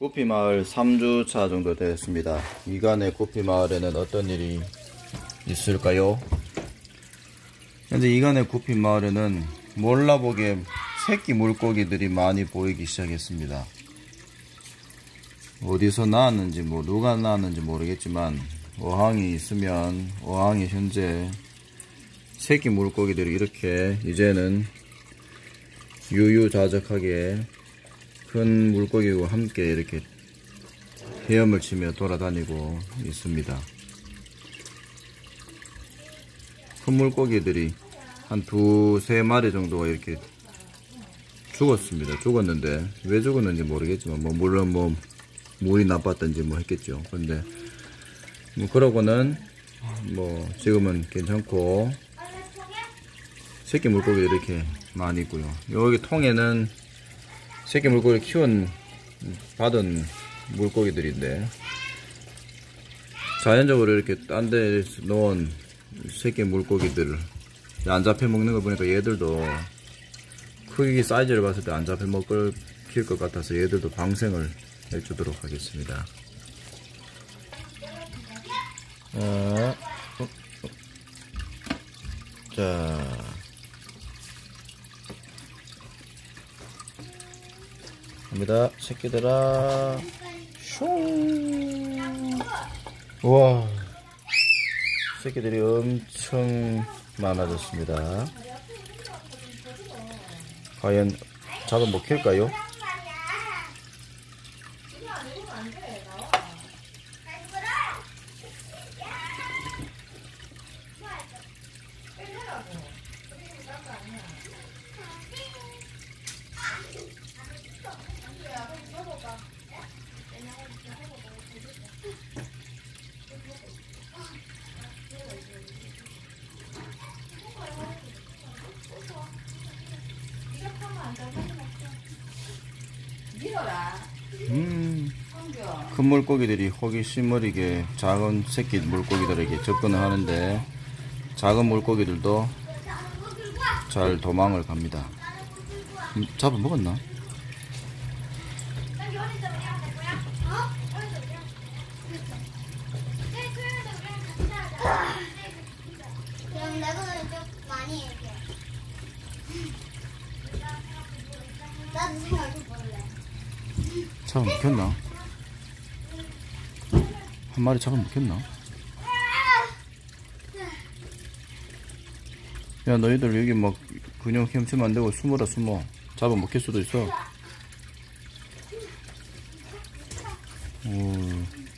구피마을 3주차 정도 되었습니다. 이간의 구피마을에는 어떤 일이 있을까요? 현재 이간의 구피마을에는 몰라보게 새끼 물고기들이 많이 보이기 시작했습니다. 어디서 나왔는지 누가 나왔는지 모르겠지만 어항이 있으면 어항에 현재 새끼 물고기들이 이렇게 이제는 유유자적하게 큰 물고기와 함께 이렇게 헤엄을 치며 돌아다니고 있습니다. 큰 물고기들이 한 두세 마리 정도가 이렇게 죽었는데 왜 죽었는지 모르겠지만 물론 물이 나빴던지 했겠죠. 근데 그러고는 지금은 괜찮고 새끼 물고기들이 이렇게 많이 있고요. 여기 통에는 새끼 물고기를 받은 물고기들인데 자연적으로 이렇게 딴 데 놓은 새끼 물고기들을 안 잡혀 먹는 거 보니까 얘들도 크기 사이즈를 봤을 때 안 잡혀 먹을 것 같아서 얘들도 방생을 해주도록 하겠습니다. 자, 갑니다. 새끼들아. 슝. 우와, 새끼들이 엄청 많아졌습니다. 과연 잡아먹힐까요? 큰 물고기들이 호기심 어리게 작은 새끼 물고기들에게 접근을 하는데 작은 물고기들도 잘 도망을 갑니다. 잡아먹었나? 잡아먹혔나? 한 마리 잡아먹혔나? 야, 너희들 여기 그냥 헤엄치면 안 되고 숨어라. 잡아먹힐 수도 있어. 오.